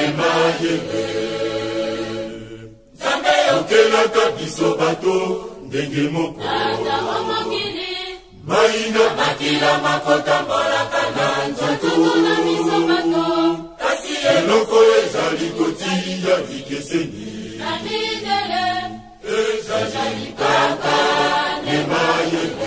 mayele. Nzambe okelaka biso bato ndenge moko. Maina bakila makotambolaka na nzoto. Kasi eloko ezali kotia vikeseni. Ezali kaka ne mayele.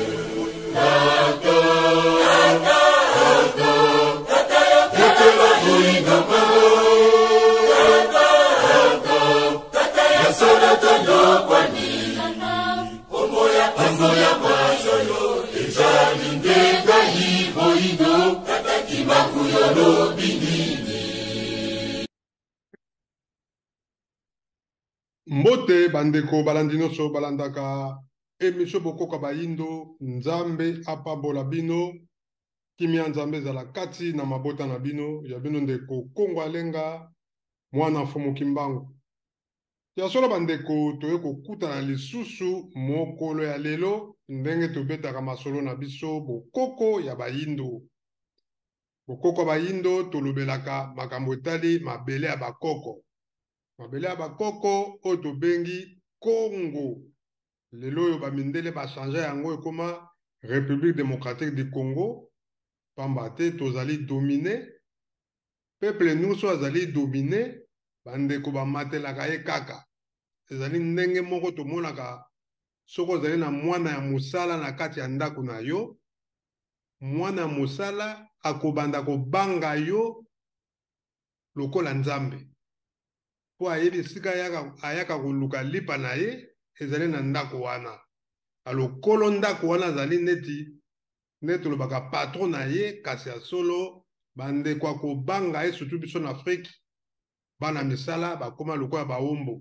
Mbote bandeko balandinoso balandaka emisho bokoka bayindo nzambe apabola bino kimia nzambe zala kati na mabota na bino ya bino ndeko Kongo Alenga mwana mfumu kimbangu ya solo bandeko toye kokutana lisusu mokolo ya lelo ndenge tobetaka masolo na biso bokoko ya bayindo. Bokoko bayindo tolobelaka makambo etali mabele ya bakoko. Mabele ya bakoko oyo tobengi Congo. Lelo oyo bamindele bachange yango ekoma République démocratique du Congo. Pamba te tozali dominé. Peuple nyonso azali dominé. Bandeko bamatelaka ye kaka. Ezali ndenge moko tomonaka soko ozali na mwana ya mosala na kati ya ndako na yo. Mwana ya mosala akobanda kobanga yo lokola nzambe. Po ayebi sika ayaka koluka lipa na ye ezali na ndako wana. Alokolo ndako wana azali neti lobaka patron na ye kasi ya solo bandeko akobanga ye surtout biso na Afrique bana misala bakoma lokola baombo.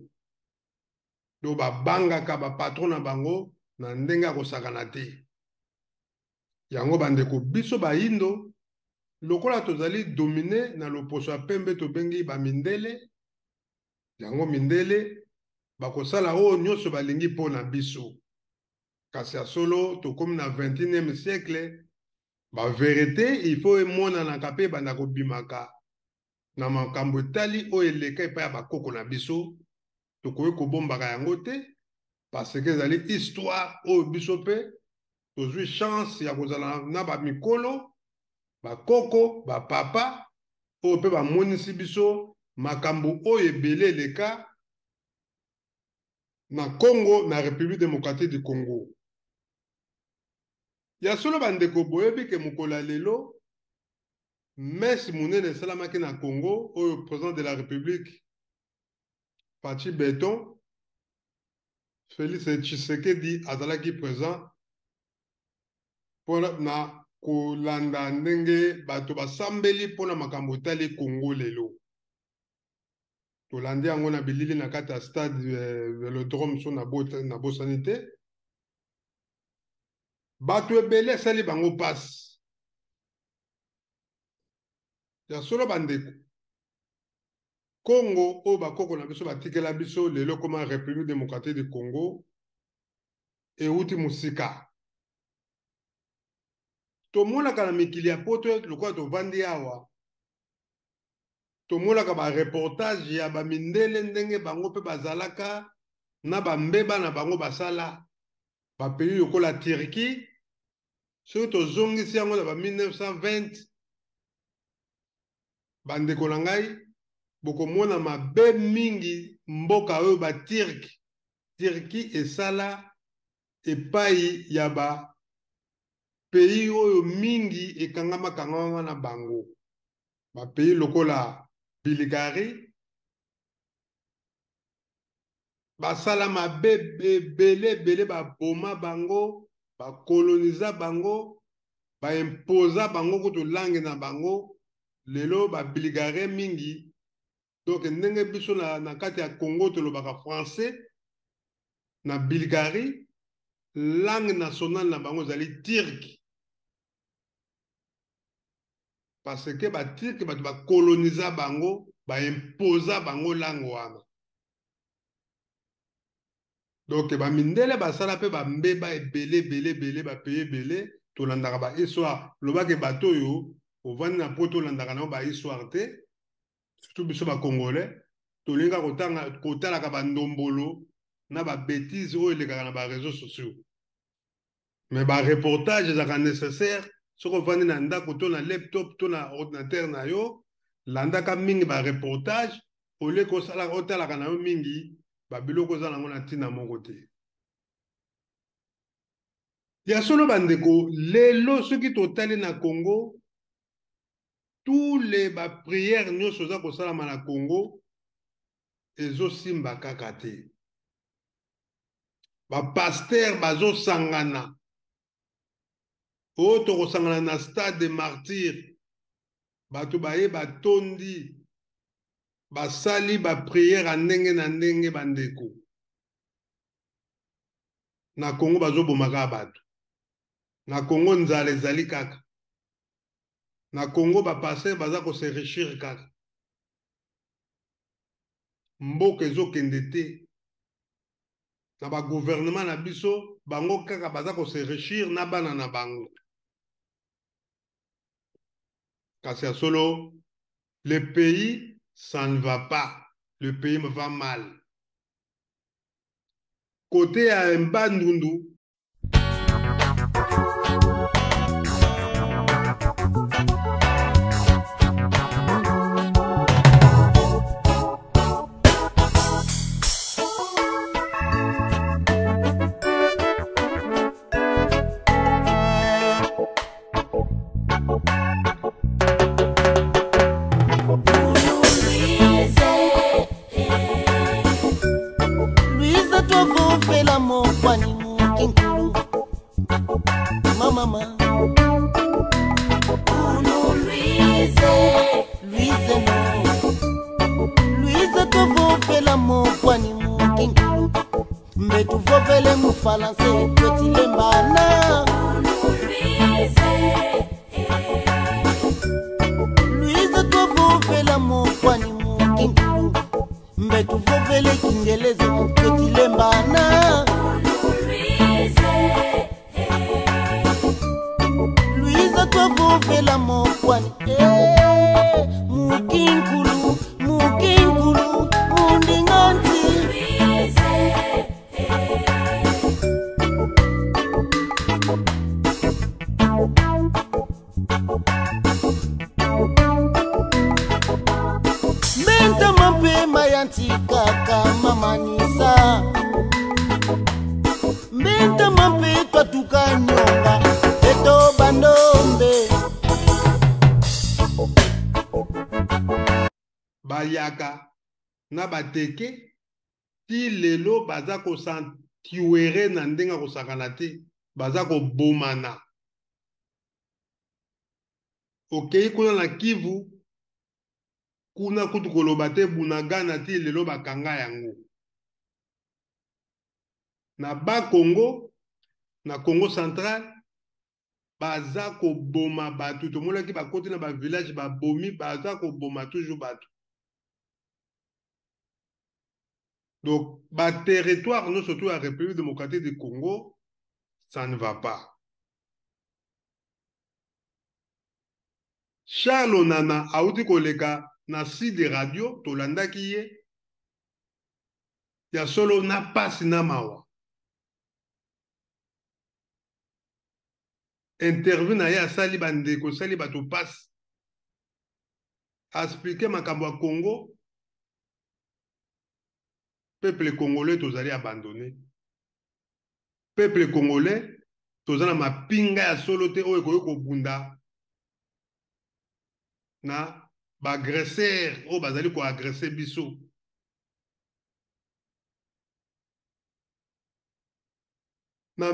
Do babangaka ba patron na bango na ndenge akosakana te. Yango bandeko biso bayindo lokola tozali domine na loposo ya pembe tobengi bamindele. Yango mindele bakosala oyo nyonso balingi mpo na biso. Kasi ya solo tokomi na 21e siècle ba vérité il faut emonanaka mpe banda kobimaka na makambo etali oyo eleka epai ya bakoko na biso tokoki kobombaka yango te parce que ezali histoire oyo biso mpe tozwi chance ya kozala na bamikolo bakoko bapapa oyo mpe bamonisi biso makambo oyo ebele eleka na Congo na République démocratique du Congo. Ya solo bandeko boyebi ke mokolo ya lelo messe monene esalamaki na Congo oyo président de la République Fachi Beton Félix Tshisekedi azalaki présent na kolanda ndenge bato basambeli mpona makambo etali Congo lelo. Tolandi yango na bilili na kati ya stade Vélodrome so na bosani te. Bato ebele esali bango pasi. Ya solo bandeko Congo oyo bakoko na biso batikela biso lelo koma République démocratique du Congo euti musika. Tomonaka na mikili ya poto lokola tovandi awa. Tomonaka ba reportage ya bamindele ndenge bango pe bazalaka na bambeba na bango basala ba pays lokola Turquie. Soki tozongisi yango na ba 1920 bandeko na ngai bokomona mabe mingi mboka oyo ba Turquie esala epai ya ba pays oyo mingi ekangama na bango. Ba pays lokola Bulgarie basala mabe ebele baboma bango bakoloniza bango baimposa bango kutu langue na bango lelo ba Bulgarie mingi. Donc ndenge biso na kati ya Congo tolobaka français na Bulgarie langue nationale na bango ezali turc parce que ba turc bato bakoloniza bango baimposa bango langue wana. Donc bamindele basala pe bambeba ebele ba pays ebele tolandaka ba histoire lobake bato oyo ovandi na poto tolandaka nango ba histoire te tout biso ba congolais tolinga kotala ka bandombolo na ba bêtises oyo elekaka na ba réseaux sociaux mais ba reportage ezaka nécessaire soki ovandi na ndako to na laptop to na ordinateur na yo landaka mingi ba reportage ole kosala otalaka na yo mingi ba biloko eza nango na ntina moko te ya solo bandeko lelo soki totali na Congo tous les ba prières nyonso oza kosalama na Congo ezosimba kaka te ba pasteur bazosangana oyo tokosangana na stade de martyr bato baye batondi basali ba prière ndenge na ndenge bandeko na Congo bazobomaka bato na Congo nzala ezali kaka na Congo ba pasteur baza ko se enrichir kaka mboka ezokende te na ba gouvernement na biso bango kaka baza ko se enrichir na bana na bango kasi ya solo le pays ça ne va pas le pays me va mal côté ya Mbandundu bayaka na bateke ti lelo baza kosantiwere na ndenga kosakana te baza kobomana okei kuna na Kivu kuna kutu koloba te Bunagana ti lelo bakanga yango na Congo na Congo central baza koboma bato tomonaki bakoti na ba village babomi baza koboma toujours bato donc ba territoire nous surtout la République démocratique du Congo ça ne va pas Charles Onana auti koleka na site de radio tolandaki ye ya solo na pasi na mawa interview na ye asali bandeko sali bato pasi expliquer makambo ya Congo peuple congolais tozali abandonné peuple congolais tozana mapinga ya solo te oyo koyo kobunda na bagresseur oyo bazali koagresse biso na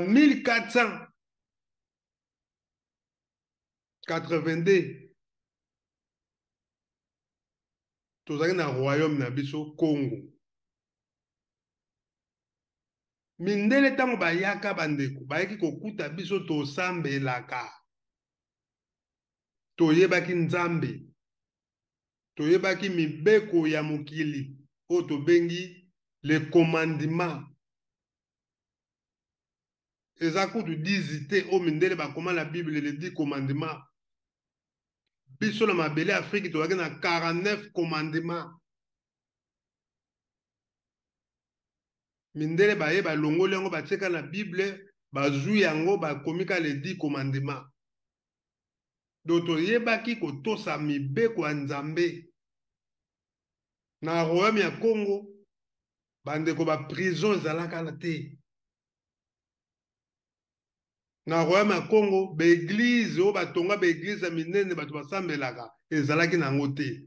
1482 tozali na royaume na biso Congo mindele ntango bayaka bandeko bayaki kokuta biso tosambelaka toyebaki nzambe toyebaki mibeko ya mokili oyo tobengi le commandement eza kutu 10 te oyo mindele bakoma na Bible le 10 commandement biso na mabele Afrique tozalaki na 49 commandements. Mindele baye balongoli yango batieka na Bible bazwi yango bakomika les 10 commandements. Donc toyebaki kotosa mibeko ya Nzambe. Na royaume ya Congo bandeko ba prison ezalaka na te. Na royaume ya Congo ba église o batonga ba église minene bato basambelaka ezalaki nango te.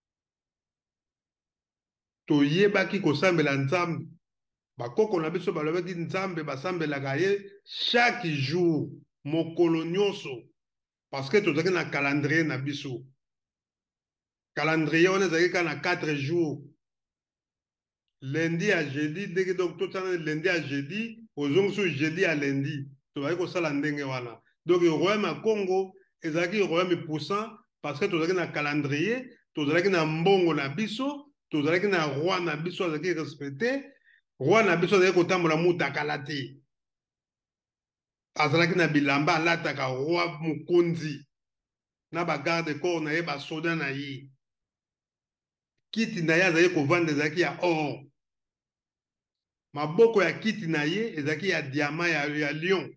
Toyebaki kosambela Nzambe. Bakoko na biso balobaki Nzambe basambelaka ye chaque jour mokolo nyonso parce que tozalaki na calendrier na biso. Calendrier on ezalaki na 4 jours. Lundi à jeudi, dès que donc tout ça lundi à jeudi, aux jeudi à lundi. Tu vas dire ça ndenge wana. Donc le royaume à Congo, ezalaki royaume puissant parce que tozalaki na calendrier, tozalaki na mbongo na biso, tozalaki na roi na biso azalaki respecté, roi na biso azalaki kotambola mutakala te. Azalaki na bilamba alataka roi mukonzi. Na ba garde corps na ye ba soda na ye. Kiti na ye azalaki kovanda ezalaki ya or. Maboko ya kiti na ye ezalaki ya diamant ya lion.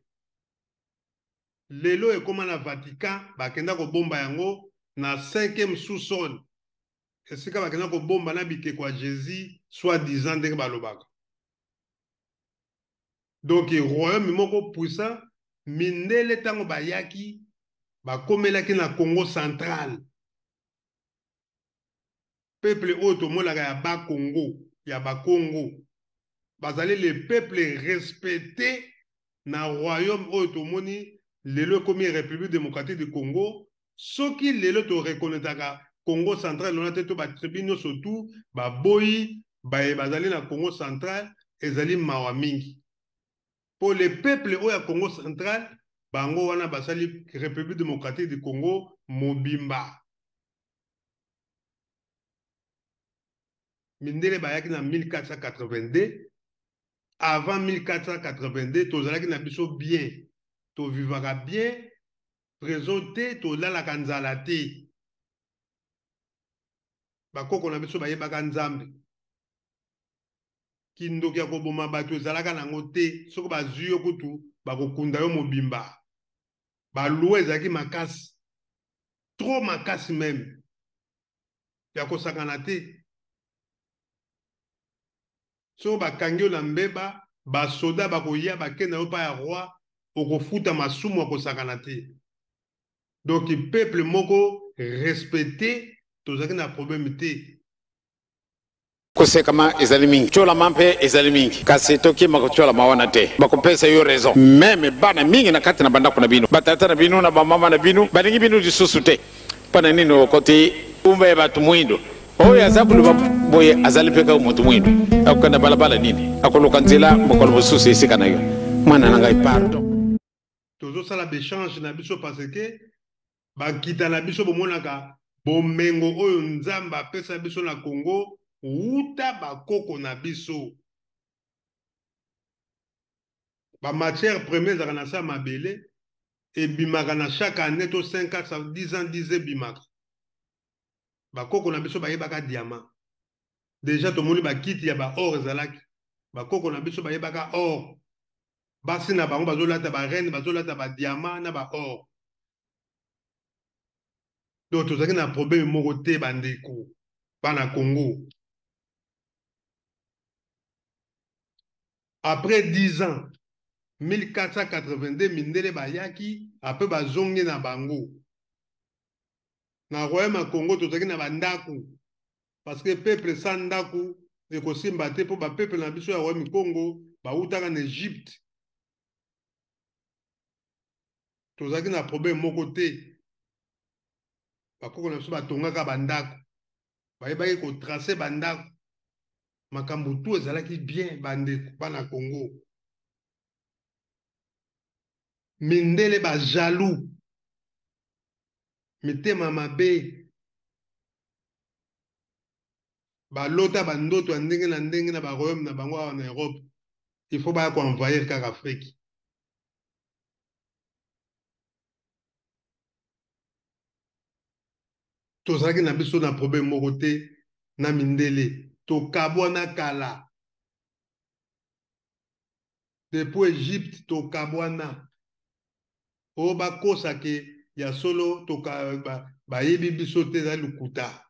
Lelo ekoma na Vatican bakenda kobomba yango na 5e sous-sol. Esika bakenda kobomba na bikeko ya Jésus soi-disant ndenge balobaka. Donc royaume moko puissant mindele tango bayaki bakomelaki na Congo central. Peuple oyo tomonaka ya ba Congo, ya ba Congo. Bazali le peuple respecté na royaume oyo tomoni lelo komi République démocratique du Congo. Soki lelo to reconnaîtaka Congo central lona te to ba tribune surtout ba boyi bazali na Congo central ezali mawa mingi. Pour le peuple oyo Congo central bango wana basali République démocratique du Congo mobimba. Mindele bayaki na 1482. Avant 1482, tozalaki na biso bien. To vivaka bien, présenté, to lalaka nzala te. Bakoko na biso bayebaka Nzambe. Kindoki ya koboma bato ezalaka nango te, soko bazwi yo kutu, bakokunda yo mobimba. Balue ezalaki makasi. Trop makasi même. Ya kosakana te. So bakangi yo na mbeba, basoda bakoya bakenda yo pa ya roi, okofuta masumu akosakana te. Donc peuple moko respecté, tozaki na problème te. Kosekama ezali mingi chola mampe ezali mingi kasi toki makochola mawana te bakopesa yo raison meme bana mingi na kati na bandako na bino batata na bino na bamama na bino balingi bino lisusu te pana nini okoti umbe batu mwindo oyo azakulu boye azali peka mutu mwindo akukanda balabala nini akoloka nzela mokolo mosusu esika na yo mwana na ngai pardon tozosala bechange na biso parce que bakita na biso bomonaka bomengo oyo Nzambe apesa biso na Congo uta bakoko na biso ba matière première ezalaka na sa mabele ebimaka na chaque année to 5 ans 10 ans 10 ebimaka bakoko na biso bayebaka diamant déjà tomoni bakiti ya ba or ezalaki bakoko na biso bayebaka or basi na bango bazolata ba reine bazolata ba diamant na ba or. Donc tozalaki na problème moko te bandeko bana Congo. Après 10 ans, 1482, mindele bayaki, après bazongi na bango. Na royaume ya Congo, tozaki na bandaku. Parce que peuple sans ndaku, ekosimba te po ba peuple na biso ya royaume Congo, ba utaka en Égypte. Tozaki na problème moko te. Bakoko na biso batongaka bandaku. Bayebaki ko tracer bandaku. Makambo tu ezalaki bien bandeko bana Congo. Mindele ba jaloux. Mitema mabe. Ba lota bandoto ndenge na ba royaume na bango en Europe. Il faut pas envahir kaka Afrique. tozalaki na biso na problème moko te na mindele tokabwa na kala depuis Égypte tokabwana o bakosa ke ya solo bayebi biso te za lukuta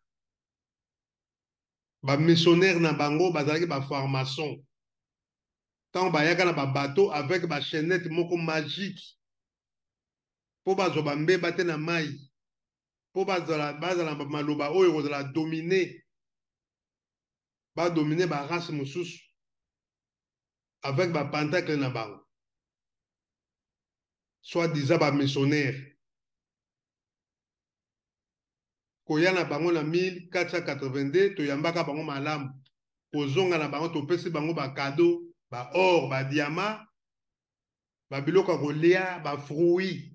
ba missionnaire na bango bazalaki ba formation tant bayaka na ba bateau avec ba chaînette moko magique po bazwa bambeba te na mai po bazala maloba oyo kozala dominer ba dominer ba race mosusu avec ba pentacle na bango soit disant ba missionnaire koya na bango na 1482 toyambaka bango malamu kozonga na bango topesi bango ba cadeau ba or ba diamant ba biloko kolia ba fruits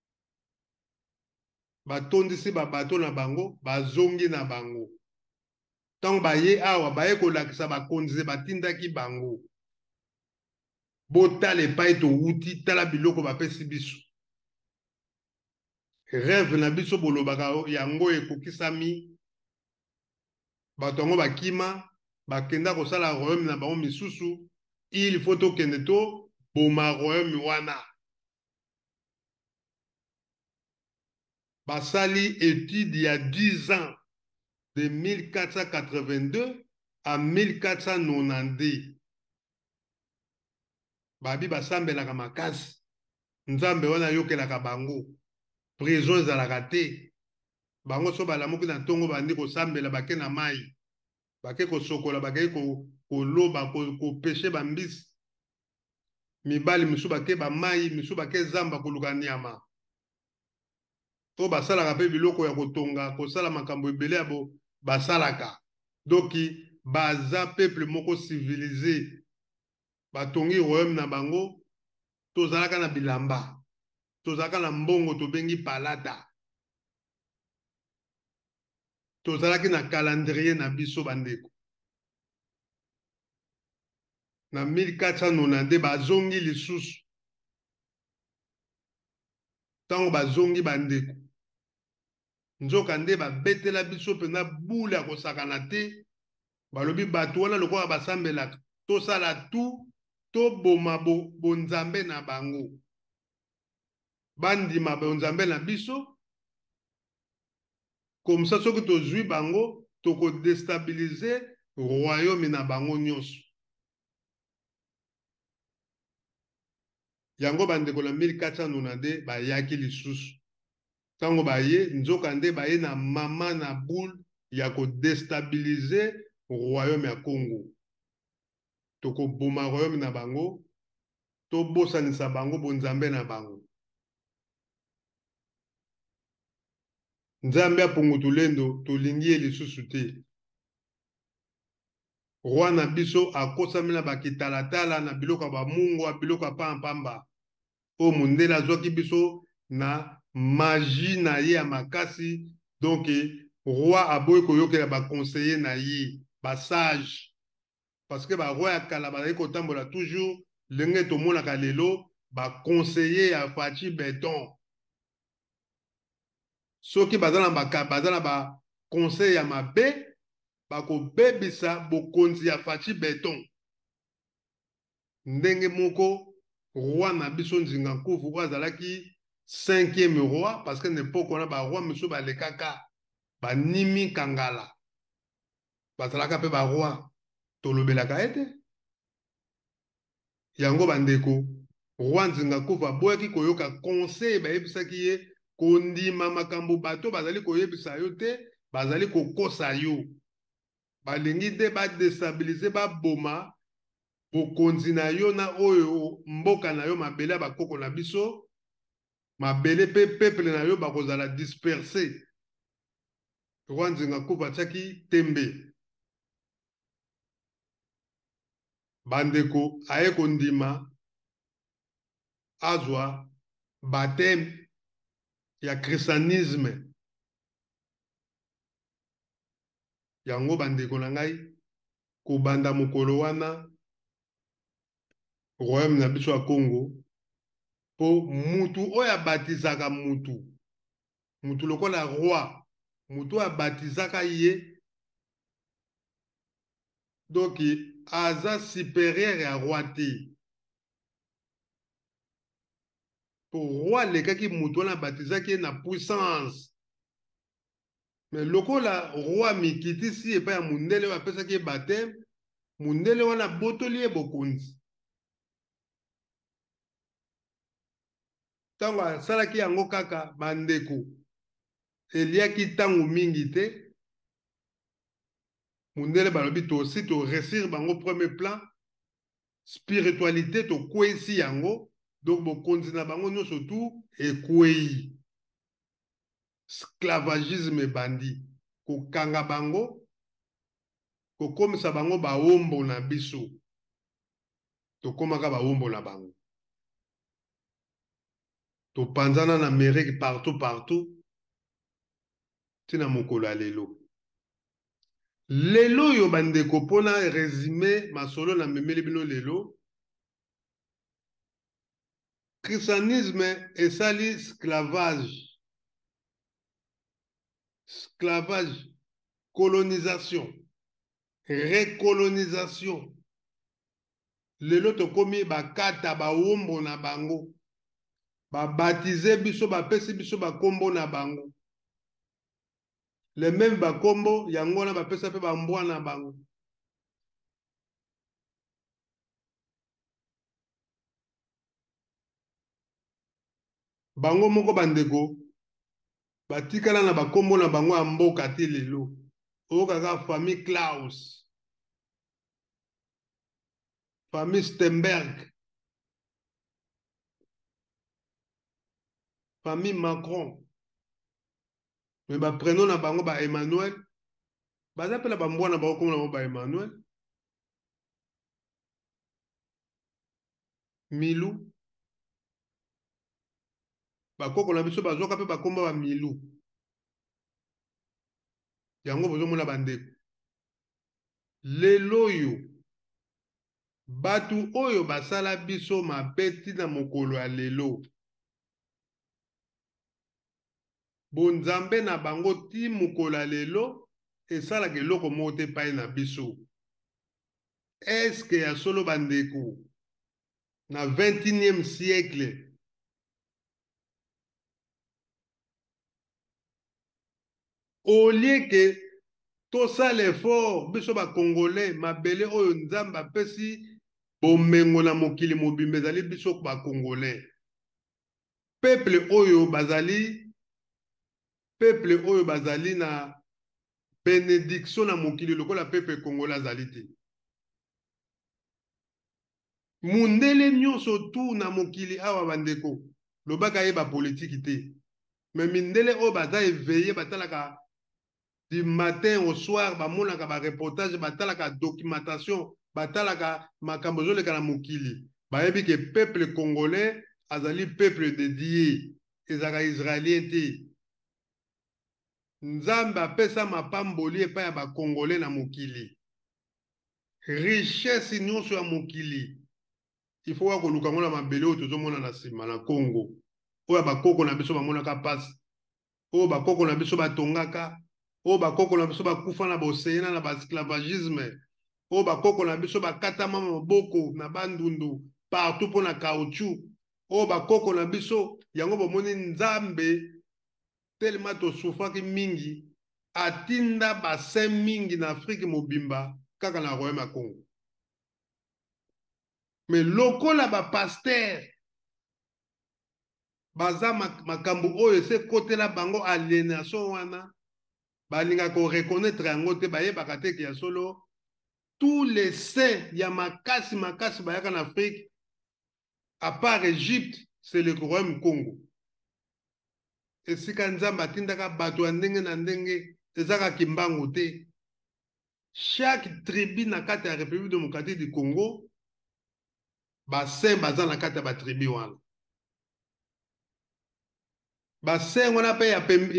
batondisi ba bateau na bango bazongi na bango tant baye awa baye kolakisa bakonzi batindaki bango botala epai touti tala biloko bapesi biso rêve na biso bolobaka yango ekokisami bato yango bakima bakenda kosala royaume na bango misusu il faut tokende to boma royaume wana basali étude il y a 10 ans de 1482 à 1492 babi basambelaka makasi nzambe wana yokelaka bango prison ezalaka te bango so balamuki na ntongo bandi kosambela bake na mai bake kosokola bake koloba kopeshe bambisi mibali misu bake bamai misu bake zamba koluka nyama to basalaka mpe biloko ya kotonga kosala makambo ebele ya basalaka doki baza peuple moko civilisé batongi royaume na bango tozalaka na bilamba tozalaka na mbongo tobengi palata tozalaki na calendrier na biso bandeko na 1492 bazongi lisusu ntango bazongi bandeko nzoka nde babetela biso mpena bule ya kosakana te balobi bato wana lokola basambelaka tosala tu toboma bonzambe na bango bandima bonzambe na biso komsa soki tozwi bango tokodestabilize royaume na bango nyonso yango bandeko na 1492 bayaki lisusu ntango baye nzoka nde baye na mama na boule ya kodestabilize royaume ya Congo tokoboma royaume na bango tobosanisa bango bonzambe na bango nzambe apungutulendo tolingi ye lisusu te roi na biso akosami na bakitalatala na biloko ya bamungwa biloko ya pampamba oyo mondele azwaki biso na magie na ye ya makasi donc roi aboyi koyokela baconseiller na ye basage parce que baroi ya kala bazali kotambola toujours ndenge tomonaka lelo baconseiller ya Fachi Beton soki baza na baconseil ya mabe bakobebisa bokonzi ya Fachi Beton ndenge moko roi na biso nzinga nkufu oyo azalaki 5e roi parce que n'époque wana baroi miso balekaka banimi kangala bazalaka mpe baroi tolobelaka ete yango bandeko roi nzinga nkufu aboyaki koyoka conseil bayebisaki ye kondima makambo bato bazali koyebisa yo te bazali kokosa yo balingi nde badestabilize baboma bokonzi na yo na oyo mboka na yo mabele ya bakoko na biso mabele mpe peuple na yo bakozala disperse roi nzinga nkufu atiaki tembe bandeko aye kondima azwa baptême ya christianisme yango bandeko na ngai kobanda mokolo wana royaume na biso ya Congo po mutu oyo abatizaka mutu lokola roi mutu abatizaka ye donc aza supérieur ya roi te. Pour roi lekaki mutu wana abatizaki ye na puissance. Mais lokola roi mikitisi epai ya mundele oyo apesaki ye baptême, mundele wana botoli ye bokonzi. Ntango asalaki yango kaka bandeko eliaki ntango mingi te, mundele balobi tosi to réussir bango premier plan, spiritualité tokweyisi yango, donc bokonzi na bango nyonso tu ekweyi. Esclavagisme ebandi kokanga bango, kokomisa bango bawombo na biso, tokomaka bawombo na bango, topanzana na Amérique partout tina mokolo ya lelo. Lelo yo bandeko pona résumé masolo na memeli bino lelo, christianisme esali esclavage, colonisation, recolonisation. Lelo tokomi bakata bawombo na bango, babatize biso bapesi biso bakombo na bango. Le même bakombo yango na bapesa pe bambwa na bango. Bango moko bandeko batikala na bakombo na bango ya mboka te lelo. Oyo kaka famille Klaus, famille Stenberg, famille Macron. Mais baprenons na bango ba Emmanuel, baza pe na bambwa na bango kombo na bango ba Emmanuel, Milou, bakoko na biso bazoka pe bakomba ba Milou. Yango bozo mona bandeko. Lelo yo batu oyo basala biso mapeti na mokolo ya lelo, bonzambe na bango ti mokolo ya lelo esalaka eloko moko te pai na biso. Eske ya solo bandeko na 21e siècle au lieu que tosala effort biso ba congolais mabele oyo nzambe apesi bomengo na mokili mobimba ezali biso ba congolais, peuple oyo bazali na bénédiction na mokili lokola peuple congolais azali te. Mundele nyonso tu na mokili awa bandeko lobaka ye ba politique te, mais mindele oyo baza éveillé batalaka du matin au soir, bamonaka ba reportage, batalaka documentation, batalaka makambo zoleka na mokili, bayebi ke peuple congolais azali peuple dédié, ezaka israélien te. Nzambe apesa mapamboli epai ya bakongolais na mokili, richesse nyonso ya mokili il faut wa koluka ngo na mabele oyo tozomona na nsima na Congo, oyo bakoko na biso bamonaka pasi, oyo bakoko na biso batongaka, oyo bakoko na biso bakufa na boseyena na baesclavagisme, oyo bakoko na biso bakatama maboko na bandundu partout mpo na caoutchouc, oyo bakoko na biso yango bomoni nzambe telema tosufaki mingi atinda basin mingi na Afrique mobimba kaka na royaume ya Congo. Mais lokola ba pasteur baza makambo oyo se kotela bango aliénation wana, balinga ko reconnaître yango te, bayebaka te ya solo tous les saints ya makasi bayaka na Afrique à part Égypte, c'est le royaume Congo. Esika nzambe atindaka bato ya ndenge na ndenge ezaka kimbango te. Chaque tribu na kati ya République démocratique du Congo basin baza na kati ya batribu wana. Basin wana pe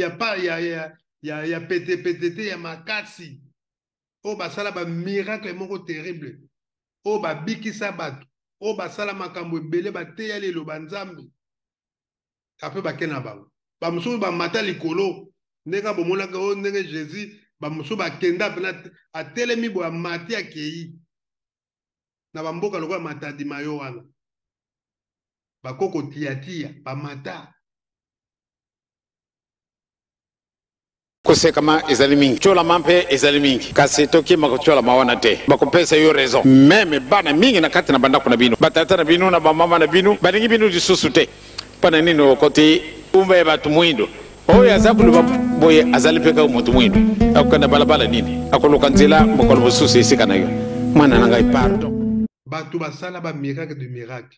ya pete ya makasi o basala ba miracle moko terrible, o babikisa bato, o basala makambo ebele bateya lelo banzambe ape bakena bango bamosusu bamata likolo Nega bomona ka ndenge Jésus ba muso ba kenda pena atelemi bo amati akei na bamboka lokwa matadi mayo wana bakoko tiatia bamata kosekama ezali mingi tyolama mpe ezali mingi kasi tokima kotyolama wana te bakopesa yo raison meme bana mingi na kati na bandako na bino batata na bino na bamama na bino balingi bino lisusu te mpona nini okoti umbe bato mwindo oyo aza koloba boye azali mpe kaka moto mwindo akokenda balabala nini akoluka nzela mokolo mosusu esika na yo mwana na ngai pardon bato basala ba miracle de miracle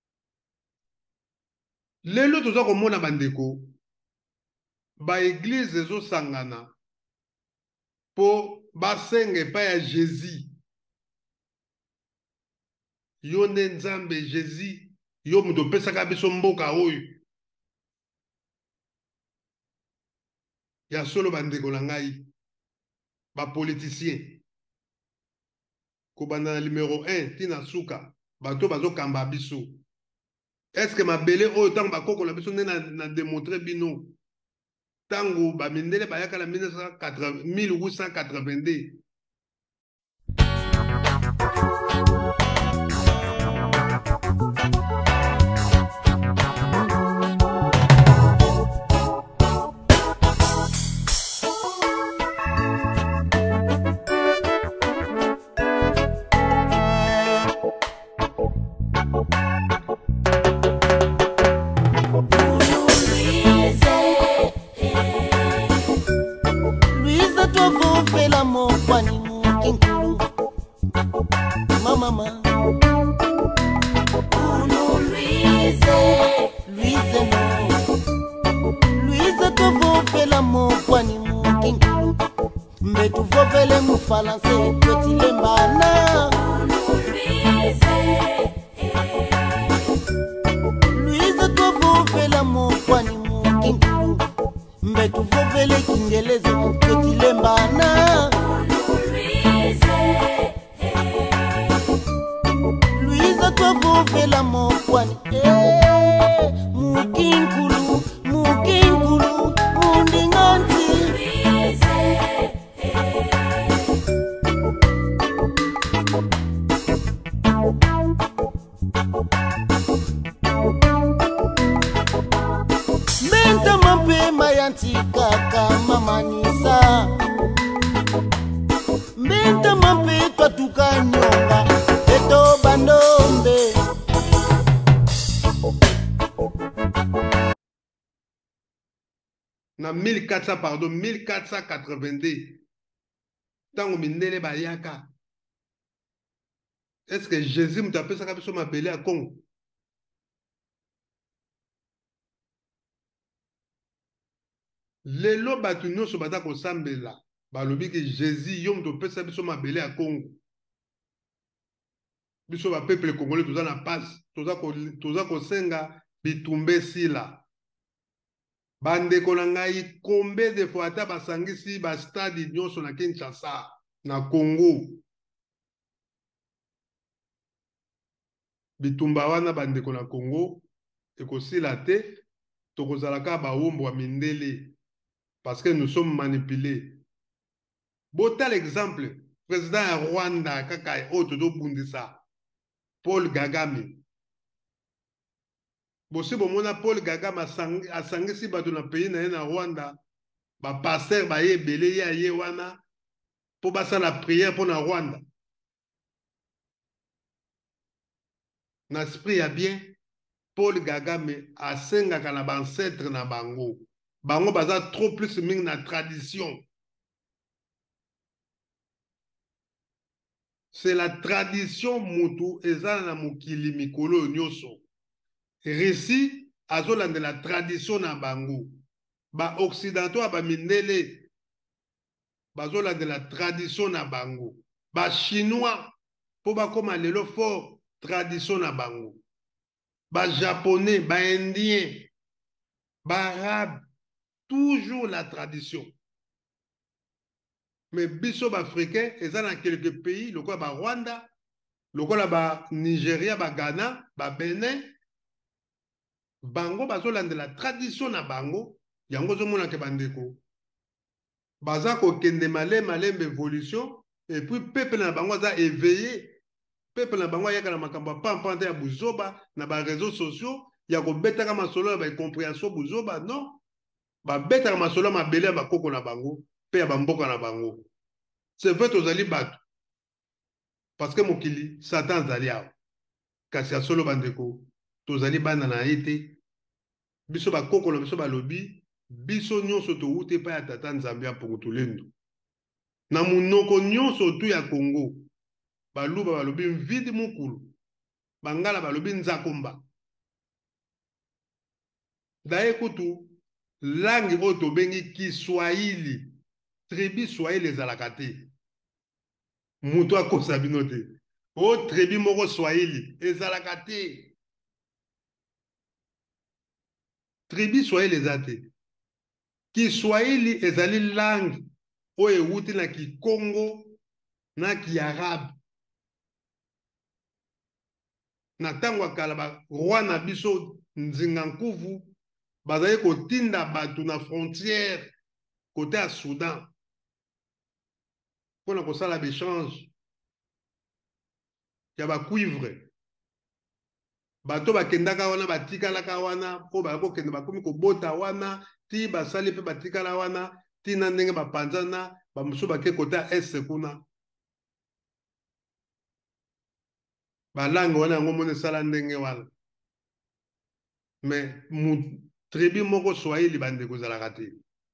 lelo toza komona bandeko ba église ezosangana po basenga epai ya Jésus yo nde nzambe Jésus yo moto opesaka biso mboka oyo ya solo bandeko na ngai bapoliticien kobanda na numéro 1 tina suka bato bazokamba biso eske mabele oyo ntango bakokola biso nde na démontre bino tango bamindele bayaka na 1882 na 1482 tango mindele bayaka est-ce que Jésus mutu apesaka biso mabele ya Congo lelo bato nyonso baza kosambela balobi ke Jésus yo mutu opesa biso mabele ya Congo biso ba peuple congolais toza na passe toza kosenga bitumbe sila bandeko na ngai combien de fois ata basangisi ba stade nyonso na Kinshasa na Congo bitumba wana bandeko na Congo ekosila te tokozalaka bawombo wa mindele parce que nous sommes manipulés. Bota l'exemple président ya Rwanda kaka oyo tozobundisa Paul Kagame. Bosi bomona Paul Kagame asangisi bato na pays na ye na Rwanda ba pasteur ba ye ebele ya ye wana po basala prière po na Rwanda. Na esprit ya bien Paul Kagame asengaka na bancetre na bango. Bango baza trop plus mingi na tradition. C'est la tradition mutu eza na mokili mikolo nyoso. Récit azolande la tradition na bango. Ba occidentaux ba mindele bazolande la tradition na bango. Ba chinois po ba koma lelo fort tradition na bango. Ba japonais, ba indien, ba arabe, toujours la tradition. Mais biso ba africain, et ça dans quelques pays, le quoi ba Rwanda, le quoi ba Nigeria, ba Ghana, ba Benin, bango bazolande la tradition na bango, yango zo mona ke bandeko. baza kokende malembe évolution et puis peuple na bango aza éveillé peuple na bango ayaka na makambo ya pampante ya buzoba na ba réseaux sociaux ya kobetaka masolo ya ba compréhension buzoba non babetaka masolo ya mabele ya bakoko na bango pe ya bamboka na bango c'est vrai tozali bato parce que mokili satan azali awa kasi ya solo bandeko tozali bana na ye te biso bakoko na biso balobi biso nyonso towuti epai ya tata nzambe ya Pongotolendo na munoko nyonso tu ya Congo baluba balobi mvidi mukulu bangala balobi nzakomba daye kutu langi oyo tobengi Kiswahili tribi Swahili ezalaka te mutu akosa bino te o tribi moko Swahili ezalaka te tribi Swahili eza te Kiswahili ezali langue oyo ewuti na Kikongo na Kiarabe na ntango ya kala baroi na biso nzinga nkuvu bazali kotinda bato na frontière kote ya Soudan mpona kosala béchange ya bacuivre bato bakendaka wana batikalaka wana mpo bakokende bakomi kobota wana ti basali mpe batikala wana ti na ndenge bapanzana bamosusu bake kote ya este kuna balangue wana yango mona esala ndenge wana me tribi moko Swahili bandeko ezalaka te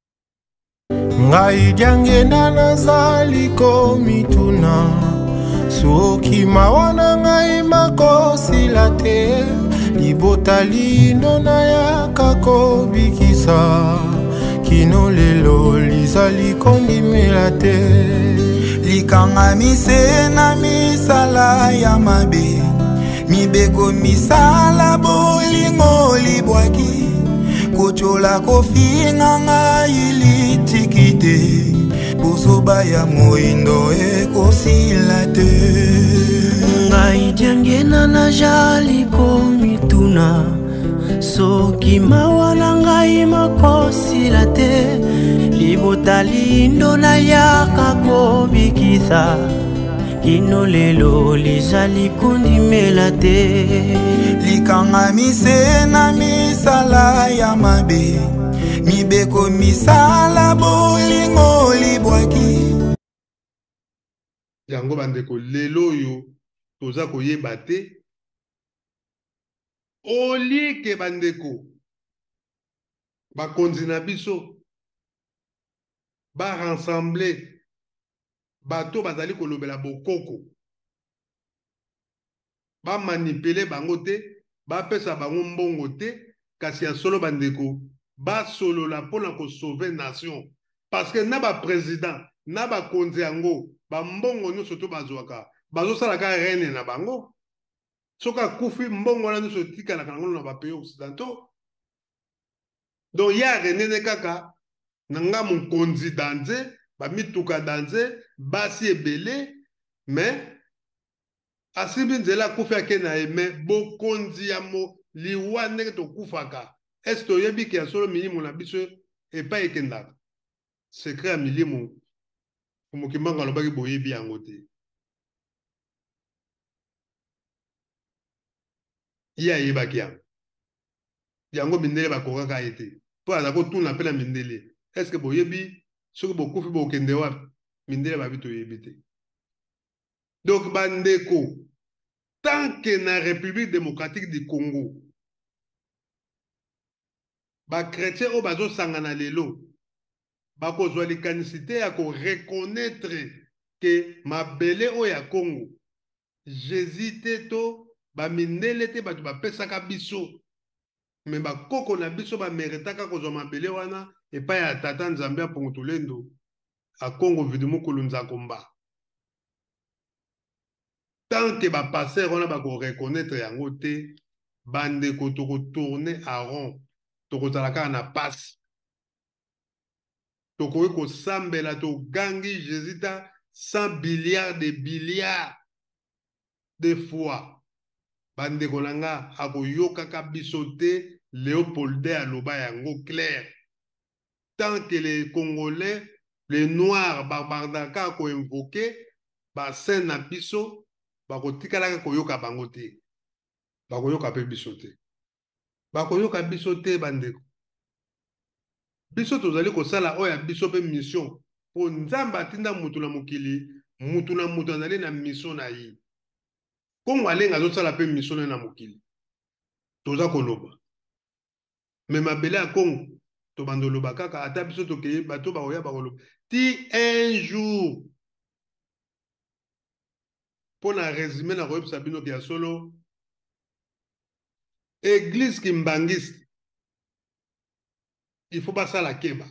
ngai diangenda nazali komituna soki mawa na ngai makosila te libota lindo nayaka kobikisa kino lelo lizali kondimela te likanga mise na misala ya mabe mibeko misala bolingo libwaki kochola kofinga ngai litikite bosoba ya moindo ekosila te ngai diangena najali komituna soki mawa na ngai makosila te libota lindo nayaka kobikisa kino lelo lizali kondimela te likanga mise na misala ya mabe mibeko misala bolingo libwaki yango bandeko lelo oyo toza koyeba te olike bandeko bakonzi na biso barensemble bato bazali kolobela bokoko bamanipele bango te bapesa bango mbongo te kasi ya solo bandeko basolola mpona kosauve nation parce que na baprésident na bakonzi yango bambongo nyonso to bazwaka bazosalaka rene na bango soki akufi mbongo wana nyonso etikalaka nango na bapays occidentaux donc ya renene kaka na nga mokonzi danze bamituka danze basi ebele me asimbi nzela akufi ake na ye me bokonzi ya liwa ndenge tokufaka ese toyebi ke ya solo milimo na biso epai ekendaka sekret ya milimo mokimbango alobaki boyebi yango te ye ayebaki yango mindele bakokaka ye te mpo aza kotuna mpe na mindele eske boyebi soki bokufi bokende wapi mindele babi toyebi te donc bandeko tant que na République démocratique du Congo bakretien oyo bazosangana lelo bakozwa likanisi te ya koreconnaître ke mabele oyo ya Congo Jésus te to bamindele te bato bapesaka biso me bakoko na biso bameretaka kozwa mabele wana epai ya tata nzambe ya Pongotolendo a Congo vidi mokolo nzakomba tant que bapasser wana bakoreconnaître yango te bandeko tokotourne a rond tokozala kaka na pasi tokoki kosambela togangi Jésus ta 100 billiards de fois bandeko na nga akoyokaka biso te Léopold aloba yango clair tant que les Congolais les noirs babandaka ko invoquer ba scène na biso ba ko tikala ko yoka bango te ba ko yoka pe biso te ba ko yoka biso te bandeko biso tozali ko sala oya biso pe mission po nzamba atinda mutu na mokili mutu na mutu azali na mission na ye kongo alenga azosala pe mission na mokili toza koloba me mabele ya kongo tobanda oloba kaka ata biso tokeye bato bakoya bakoloba ti un jour mpo na résumé na koyebisa bino ya solo église kimbangisi il faut basala keba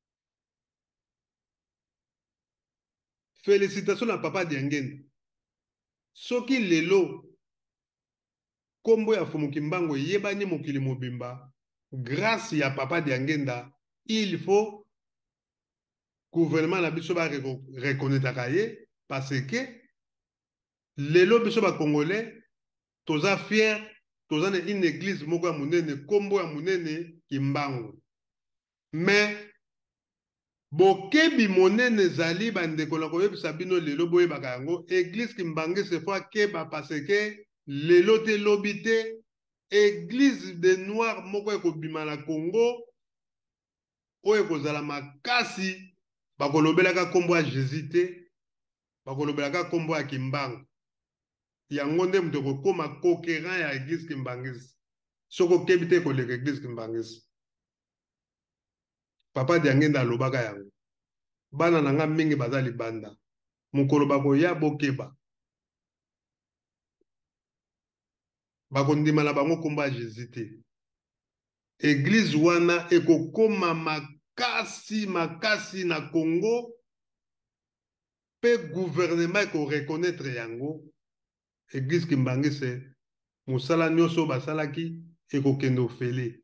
félicitations na papa Diangenda soki lelo kombo ya Fumu Kimbangu yebani mokili mobimba grâce ya papa Diangenda il faut gouvernement na biso ba reconnaître ye parce que lelo biso ba congolais toza fier toza na une église moko ya munene kombo ya munene Kimbangu mais bokebi monene zali bandeko na koyebisa bino lelo boyebaka yango église Kimbangisi fois keba parce que lelo te lobi te église de noir moko ekobima na Congo oyo ekozala makasi bakolobelaka kombo ya Jésus te bakolobelaka kombo ya Kimbangu yango nde moto ekokoma conquérant ya église Kimbangisi soko okebi te koleka église Kimbangisi papa Diangenda alobaka yango bana na nga mingi baza libanda mokolo bakoya bokeba bakondima na bango kombo ya Jésus te église wana ekokoma makasi na Congo pe gouvernement ekoreconnaître yango église Kimbangisi mosala nyonso basalaki ekokende ofele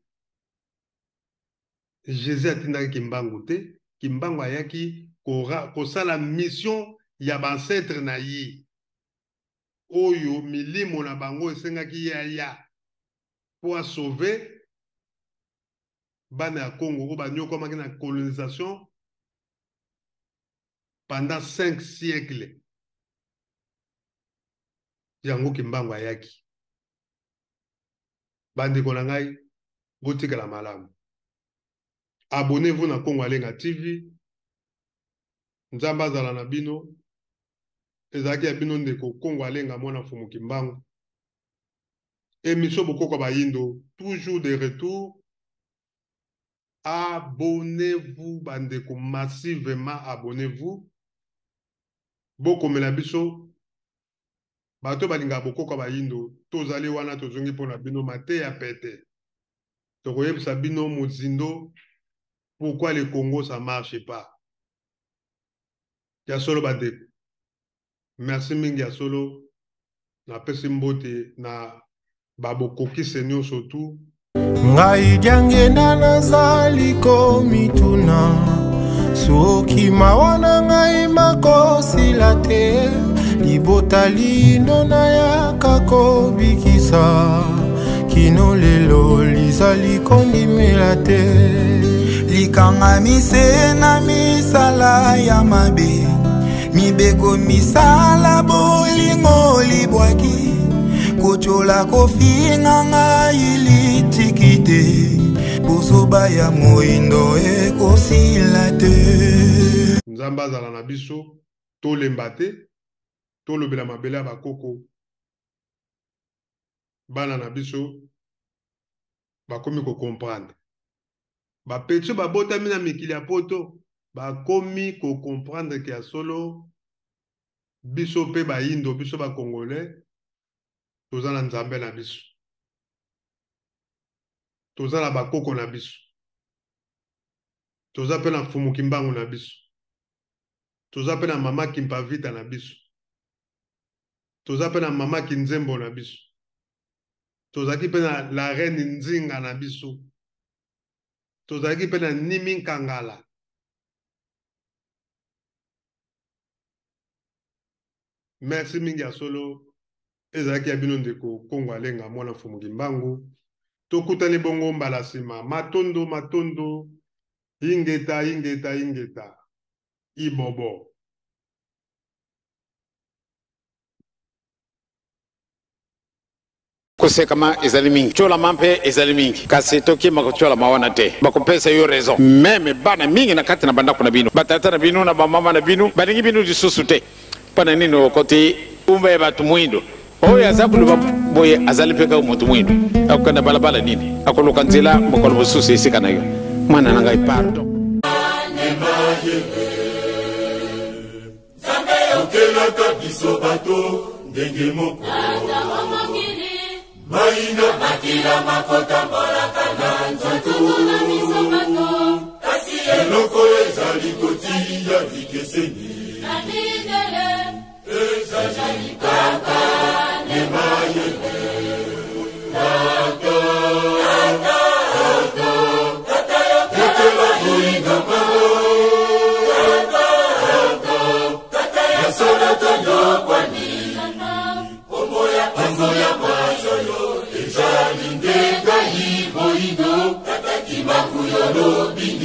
Jésus atindaki Kimbangu te Kimbangu ayaki kosala mission ya bancetre na ye oyo milimo na bango esengaki ya po asauve bana ya Congo oyo banyokomaki na colonisation pendant 5 siècles yango Kimbangu ayaki bandeko na ngai botikala malamu abonnez-vous na Congo Alenga TV nzambe azala na bino ezalaki ya bino ndeko Congo Alenga mwana Fumu Kimbangu émission bokoko bayindo toujours de retour abonnez-vous bandeko massivement abonnez-vous bokomela biso bato balinga bokoko bayindo tozali wana tozongi mpona bino mate ya pete tokoyebisa bino mozindo pourquoi le Congo ça marche pas ya solo bandeko merci mingi ya solo na pesi mbote na babokokise nyonso tu ngai Diangenda nazali komituna soki mawa na ngai makosila te libota lindo nayaka kobikisa kino lelo lizali kondimela te likanga mise na misala ya mabe mibeko misala bolingo libwaki kochola kofinga ngai litikite bosoba ya moindo ekosila te nzambe azala na biso tolemba te tolobela mabele ya bakoko bana na biso bakomi kocomprendre bapetio babotami na mikili ya poto bakomi kocomprendre ke ya solo biso pe bayindo biso bakongolais toza na nzambe na biso toza na bakoko na biso toza pe na Fumu Kimbangu na biso toza pe na mama Kimpavita na biso toza pe na mama Kinzembo na biso tozaki pe na la reine Nzinga na biso tozaki pe na Nimi Nkangala merci mingi ya solo ezalaki ya bino ndeko Congo Alenga mwana Fumu Kimbangu tokutani bongo mbala nsima matondo ingeta Ibobo. Kose kama ezali mingi chola mampe ezali mingi kasi toki makochola mawana te bakopesa yo raison meme bana mingi na kati na bandako na bino batata na bino na bamama na bino balingi bino lisusu te pana nini okoti umbe batu mwindo oyo azakulu boye azali peka umutu mwindo akukanda balabala nini akoloka nzela mokolo bosusu esika na yo mwana na ngai pardon okelaka biso bato ndenge moko Maina makila makota mbolaka na nzoto kasi eloko ezali kotia vikeseni ezali kaka nemayele tata yokela boinga mao tata yasolo toyokwani ombo ya masoyo ezali ndenga yiboindo tata kimakuyolo bini